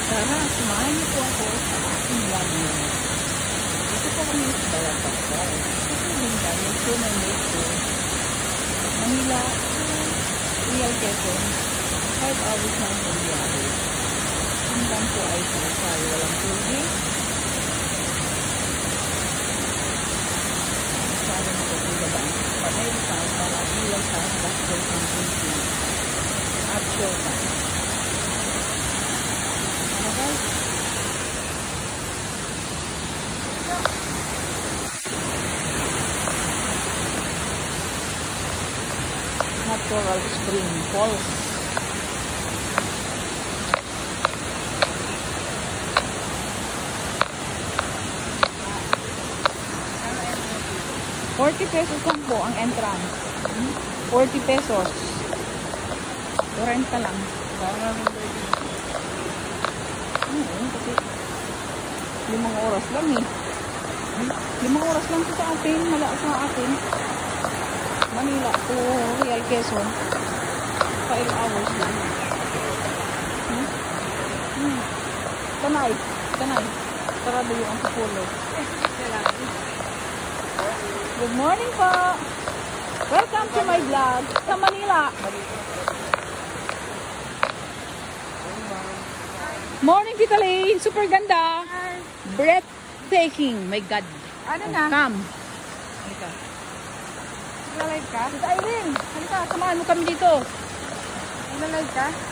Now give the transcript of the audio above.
Tara, samahan niyo po ako sa aking vlog ngayon. Dito po kami sa Balagbag. Kasi ganda, medyo na medyo. Manila, Real Quezon, 5 hours na ang biyahe. Hanggang po ay sasay, walang tubig. Masyado na po kung gabaan. Pamay sa para ilang sa gospel ng tubig. At show time. Natural spring falls. ₱40 lang po ang entrance. 40 pesos. 40 lang. Kasi 5 oras lang eh. 5 oras lang sa atin. Mala sa atin. Manila to Real Quezon. 5 hours lang. Tanay. Sarado yung ang pupulo. Good morning po. Welcome to my vlog sa Manila. Morning, Tita Lane. Super ganda. Breathtaking. My God. Ano na? Come. Halika. Nagla-live ka? Tita Irene, halika, samahan mo kami dito. Nagla-live ka?